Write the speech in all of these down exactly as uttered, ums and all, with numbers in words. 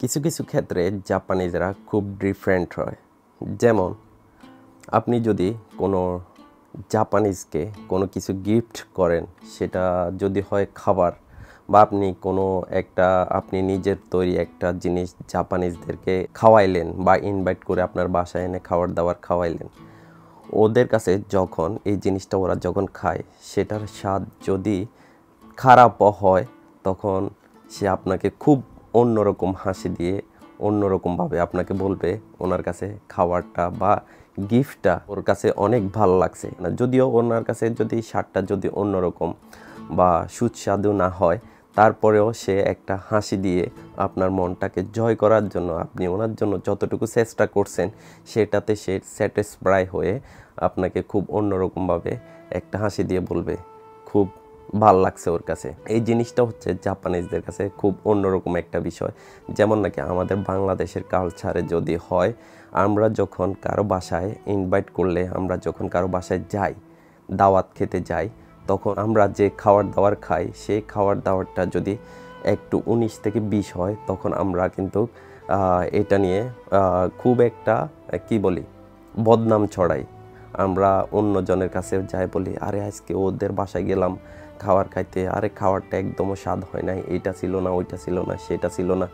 কিছু কিছু ক্ষেত্রে জাপানিজরা খুব ডিফারেন্ট হয়। যেমন আপনি যদি কোনো জাপানিজকে কোনো কিছু গিফট করেন, সেটা যদি হয় খাবার, বা আপনি কোনো একটা আপনি নিজের তৈরি একটা জিনিস জাপানিজদেরকে খাওয়াইলেন বা ইনভাইট করে আপনার বাসায় এনে খাবার দাবার খাওয়াইলেন, ওদের কাছে যখন এই জিনিসটা ওরা যখন খায়, সেটার স্বাদ যদি খারাপও হয়, তখন সে আপনাকে খুব অন্যরকম হাসি দিয়ে অন্যরকমভাবে আপনাকে বলবে ওনার কাছে খাবারটা বা গিফটটা ওর কাছে অনেক ভালো লাগছে। যদিও ওনার কাছে যদি স্বাদটা যদি অন্যরকম বা সুস্বাদু না হয়, তারপরেও সে একটা হাসি দিয়ে আপনার মনটাকে জয় করার জন্য আপনি ওনার জন্য যতটুকু চেষ্টা করছেন, সেটাতে সে স্যাটিসফাই হয়ে আপনাকে খুব অন্যরকমভাবে একটা হাসি দিয়ে বলবে খুব ভাল লাগছে ওর কাছে। এই জিনিসটা হচ্ছে জাপানিজদের কাছে খুব অন্যরকম একটা বিষয়। যেমন নাকি আমাদের বাংলাদেশের কালচারে যদি হয়, আমরা যখন কারো বাসায় ইনভাইট করলে, আমরা যখন কারো বাসায় যাই, দাওয়াত খেতে যাই, তখন আমরা যে খাবার দাবার খাই, সেই খাবার দাবারটা যদি একটু উনিশ থেকে বিশ হয়, তখন আমরা কিন্তু এটা নিয়ে খুব একটা কি বলি বদনাম ছড়াই। আমরা অন্যজনের কাছে যাই, বলি আরে আজকে ওদের বাসায় গেলাম খাবার খাইতে, আরে খাবারটা একদমও স্বাদ হয় নাই, এইটা ছিল না, ওইটা ছিল না, সেটা ছিল না।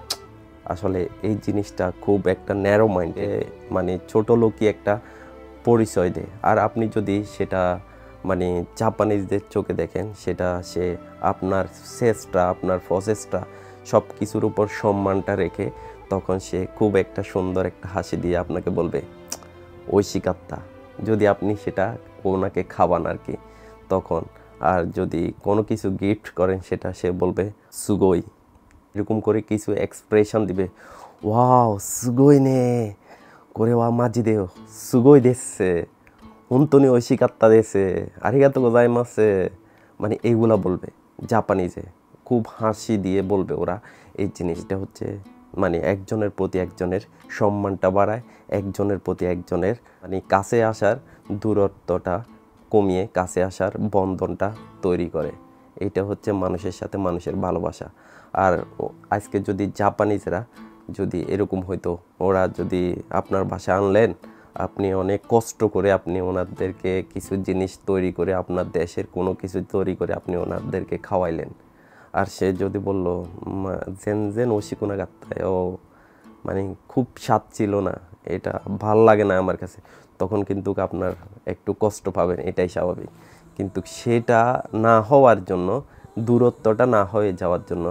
আসলে এই জিনিসটা খুব একটা ন্যারো মাইন্ডে, মানে ছোট লোকই একটা পরিচয় দেয়। আর আপনি যদি সেটা মানে জাপানিজদের চোখে দেখেন, সেটা সে আপনার চেষ্টা, আপনার প্রসেসটা সব কিছুর উপর সম্মানটা রেখে, তখন সে খুব একটা সুন্দর একটা হাসি দিয়ে আপনাকে বলবে ঐশিকাত্তা, যদি আপনি সেটা ওনাকে খাওয়ান আর কি তখন। আর যদি কোনো কিছু গিফট করেন, সেটা সে বলবে সুগই, এরকম করে কিছু এক্সপ্রেশন দিবে। ওয়াও সুগই নে করে ওয়া মাজি দেও সুগই দেশে হুন্তনি ঐশিকাত্তা দেশে আরিগাতো গোজাইমাসে, মানে এইগুলা বলবে জাপানিজে, খুব হাসি দিয়ে বলবে ওরা। এই জিনিসটা হচ্ছে মানে একজনের প্রতি একজনের সম্মানটা বাড়ায়, একজনের প্রতি একজনের মানে কাছে আসার দূরত্বটা কমিয়ে কাছে আসার বন্ধনটা তৈরি করে। এটা হচ্ছে মানুষের সাথে মানুষের ভালোবাসা। আর আজকে যদি জাপানিজরা যদি এরকম হইতো, ওরা যদি আপনার বাসায় আনলেন, আপনি অনেক কষ্ট করে আপনি ওনাদেরকে কিছু জিনিস তৈরি করে, আপনার দেশের কোনো কিছু তৈরি করে আপনি ওনাদেরকে খাওয়াইলেন, আর সে যদি বলল জেন জেন ওশিকুনা গাত্তায়, ও মানে খুব স্বাদ ছিল না, এটা ভাল লাগে না আমার কাছে, তখন কিন্তু আপনার একটু কষ্ট পাবেন, এটাই স্বাভাবিক। কিন্তু সেটা না হওয়ার জন্য, দূরত্বটা না হয়ে যাওয়ার জন্য,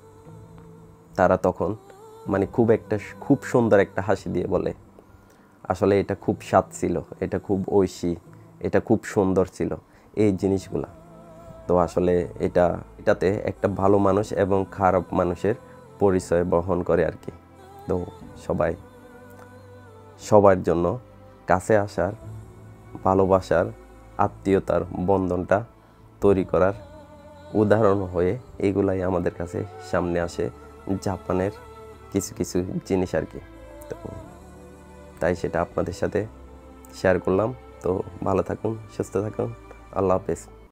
তারা তখন মানে খুব একটা খুব সুন্দর একটা হাসি দিয়ে বলে আসলে এটা খুব স্বাদ ছিল, এটা খুব ঐশী, এটা খুব সুন্দর ছিল, এই জিনিসগুলা। তো আসলে এটা এটাতে একটা ভালো মানুষ এবং খারাপ মানুষের পরিচয় বহন করে আর কি। তো সবাই সবার জন্য কাছে আসার, ভালোবাসার, আত্মীয়তার বন্ধনটা তৈরি করার উদাহরণ হয়ে এগুলাই আমাদের কাছে সামনে আসে জাপানের কিছু কিছু জিনিস আর কি। তো তাই সেটা আপনাদের সাথে শেয়ার করলাম। তো ভালো থাকুন, সুস্থ থাকুন, আল্লাহ হাফেজ।